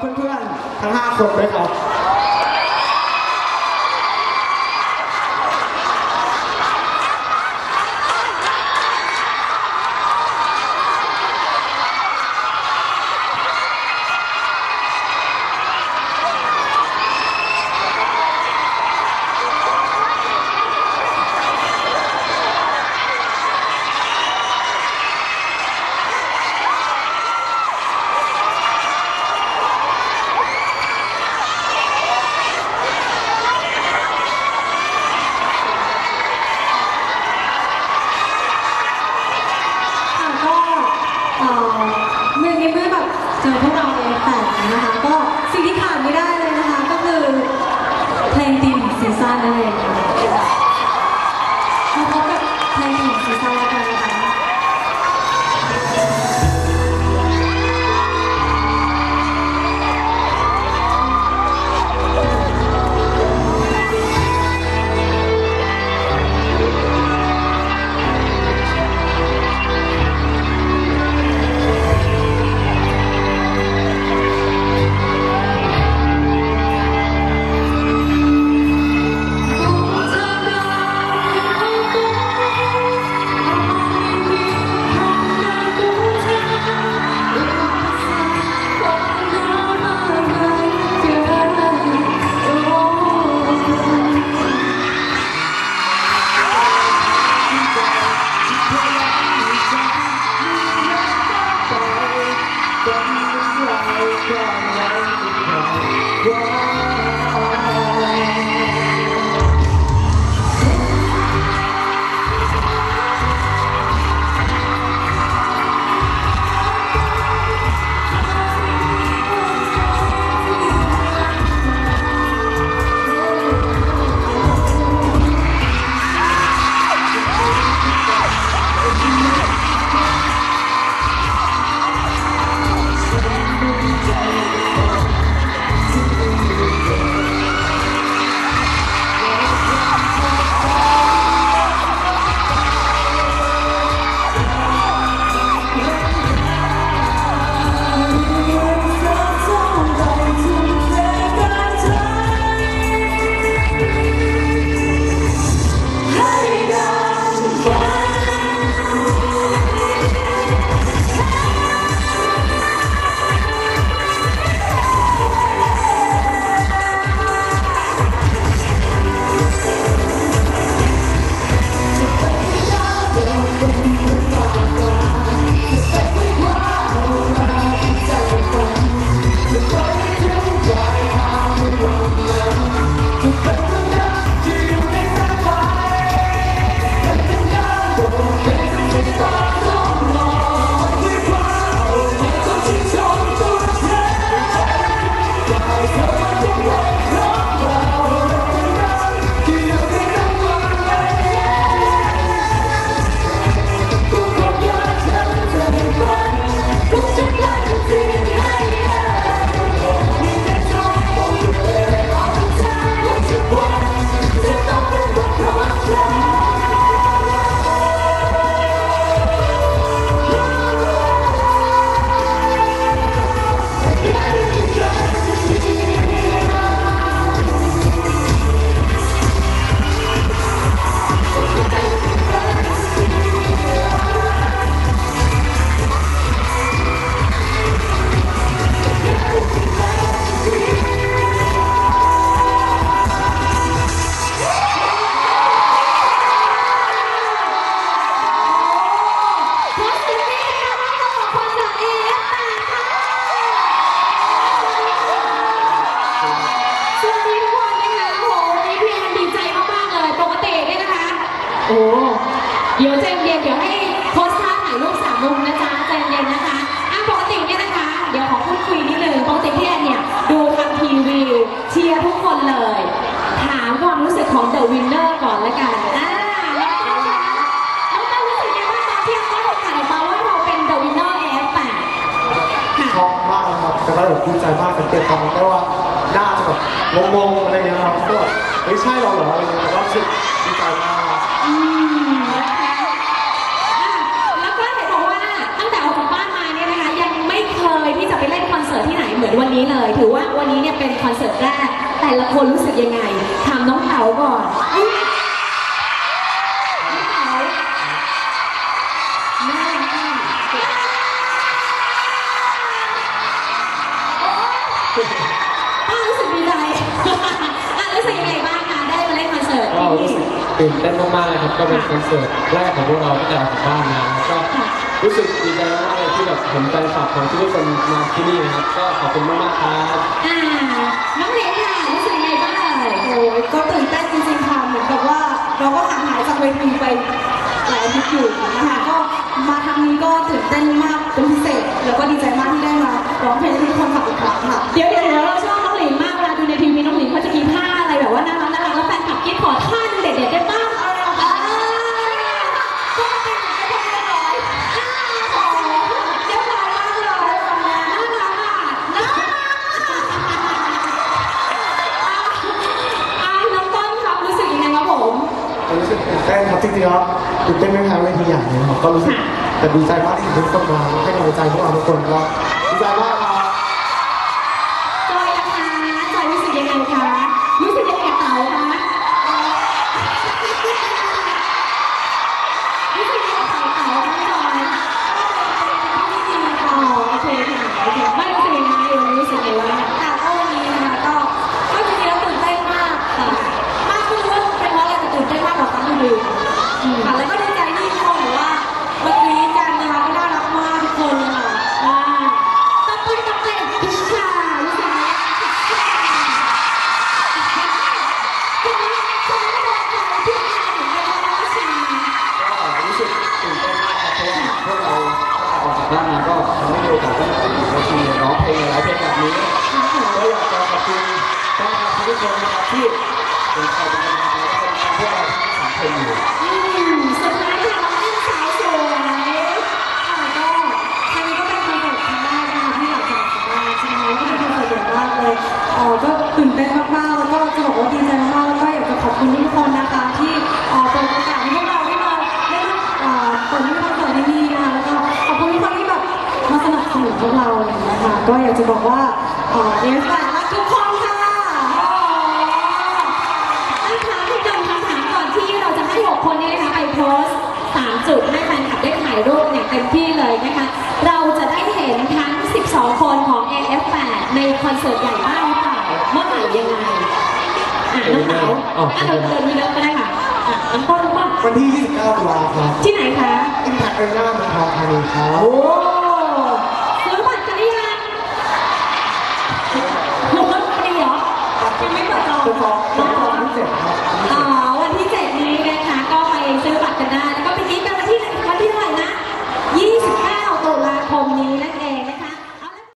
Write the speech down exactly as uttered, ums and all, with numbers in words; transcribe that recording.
เพื่อนๆทั้งห้าคนด้วยครับเจอพวกเราเองแต่นะคะก็สิ่งที่ขาดไม่ได้เลยนะคะก็คือเพลงธีมซีซั่นนั่นเองมาพบกับเพลงธีมซีซั่นแล้วกันนะคะโอ้เดี๋ยวใจเย็นเดี๋ยวให้โพสท่าถ่ายรูปสามมุมนะจ๊ะใจเย็นนะคะอ่ะปกติเนี่ยนะคะเดี๋ยวขอพูดคุยนิดนึงปกติพี่แอนเนี่ยดูทางทีวีเชียร์ทุกคนเลยถามความรู้สึกของ The Winner ก่อนละกันอ่าแล้วก็แล้วก็รู้สึกยังไงบ้างตอนที่เขาประกาศมาว่าเราเป็น The Winner เอ เอฟ แปด ค่ะชอบมากนะครับแต่ก็แบบดีใจมากสังเกตตอนได้ว่าหน้าจะแบบงงๆอะไรอย่างเงี้ยครับก็แบบไม่ใช่เราเหรออะไรอย่างเงี้ยแต่ก็รู้สึกดีใจมากอืมนะคะแล้วก็เห็นบอกว่าตั้งแต่ออกจากบ้านมาเนี่ยนะคะยังไม่เคยที่จะไปเล่นคอนเสิร์ตที่ไหนเหมือนวันนี้เลยถือว่าวันนี้เนี่ยเป็นคอนเสิร์ตแรกแต่ละคนรู้สึกยังไงถามน้องเต๋าก่อนอุ๊ยน้องเต๋าน่ารักมากอ่ะรู้สึกดีใจอ่ะรู้สึกยังไงบ้างคะได้มาเล่นคอนเสิร์ตก็ที่รู้สึกตื่นเต้นมากๆเลยครับก็เป็นคอนเสิร์ตแรกของพวกเราตั้งแต่ออกจากบ้านมาแล้วก็รู้สึกดีใจมากๆเลยที่แบบเห็นแฟนคลับของทุกคนมาที่นี่นะครับก็ขอบคุณมากๆครับอ่าน้องเล็กค่ะรู้สึกยังไงบ้างเอ่ยโอ้ยก็ตื่นเต้นจริงๆค่ะเหมือนกับว่าเราก็ห่างหายจากเวทีไปหลายอาทิตย์อยู่นะคะก็มาครั้งนี้ก็ตื่นเต้นมากเป็นพิเศษ แล้วก็ดีใจมากที่ได้มาร้องเพลงให้ทุกคนฟังอีกครั้งค่ะเดี๋ยวเดี๋ยวเดี๋ยวเราชอบน้องหลินมากเวลาดูในทีวีน้องหลินเขาจะมีท่าอะไรแบบว่าน่ารักน่ารักแล้วแฟนคลับคิดขอท่าหนึงเด็ดๆได้บ้างอ่าก็เป็นเหมือนกันเรียบร้อยอ่าขอเรียบร้อยมากเลยน่ารักอ่ะน่ารักอ่าน้องต้นครับรู้สึกยังไงครับผมรู้สึกตื่นเต้นครับจริงๆแล้วตื่นเต้นไม่แพ้เวทีใหญ่เลยครับก็รู้สึกแต่ดีใจมากที่ทุกคนมาให้กำลังใจพวกเราทุกคนก็ดีใจมากครับจอยนะคะจอยรู้สึกยังไงคะ รู้สึกยังไงกับเต๋าคะรู้สึกยังไงกับเต๋าเต๋าคะจอยอ๋อโอเคค่ะโอเคไม่รู้สึกยังไงรู้สึกยังไงบ้างค่ะก็วันนี้นะคะก็ก็จริงๆแล้วตื่นเต้นมากค่ะมากขึ้นว่าเป็นเพราะอะไรแต่ตื่นเต้นมากกว่าครั้งอื่นๆค่ะแล้วก็ดีใจที่ทุกคนบอกว่าเมื่อกี้กันนะคะก็น่ารักมากทุกคนเลยค่ะอ่าตับไปตับไปพิชชารู้สึกยังไงคุณคุณไม่โดนใจพิชชาเหมือนกันนะพิชชาก็รู้สึกตื่นเต้นมากครับเพราะว่าพวกเราออกจากบ้านมาก็ยังไม่มีโอกาสได้มาอยู่ในทีร้องเพลงหลายเพลงแบบนี้ก็อยากจะขอบคุณแฟนคลับทุกคนนะครับที่เป็นคอยเป็นกำลังใจและเป็นพวกเราทั้งสามคนอยู่อืมสุดท้ายค่ะน้องอินสาวสวยค่ะก็ครั้งนี้ก็เป็นคอนเสิร์ตครั้งแรกนะคะที่หลังจากออกจากบ้านใช่ไหมก็เป็นคอนเสิร์ตใหญ่มากเลยเออก็ตื่นเต้นมากๆแล้วก็จะบอกว่าดีใจมากๆแล้วก็อยากจะขอบคุณทุกคนนะคะที่เอ่อเปิดโอกาสให้พวกเราได้มาได้มาเอ่อเปิดให้คอนเสิร์ตที่นี่นะคะแล้วก็ขอบคุณทุกคนที่แบบมาสนับสนุนพวกเราอะไรอย่างเงี้ยค่ะก็อยากจะบอกว่าเอ่อเอฟแปดรักทุกคนค่ะนะคะให้นำคำถามก่อนที่เราจะให้หกคนนี้นะคะไปโพสต์สามจุดให้แฟนคลับได้ถ่ายรูปอย่างเต็มที่เลยนะคะ เราจะได้เห็นทั้งสิบสองคนของ เอ เอฟ แปด ในคอนเสิร์ตใหญ่บ้างหรือเปล่าเมื่อไหร่ยังไงอ่ะน้องเต๋าอ่ะเดินเดินมีเลิฟก็ได้ค่ะอ่ะน้องต้นน้องต้นวันที่ ยี่สิบเก้า ตุลาคมที่ไหนคะอิมแพคเอเรน่าเมืองทองธานีครับโอ้ซื้อบัตรกันหรือยังหกคนดีเหรอยังไม่เปิดจองเป็นฟองเป็นฟองที่เจ็ดครับอ๋อวันที่เจ็ดนี้นะคะก็ไปซื้อบัตรกันได้แล้วก็ไปกินกันวันที่วันที่เท่าไหร่นะยี่สิบเก้าตุลาคมนี้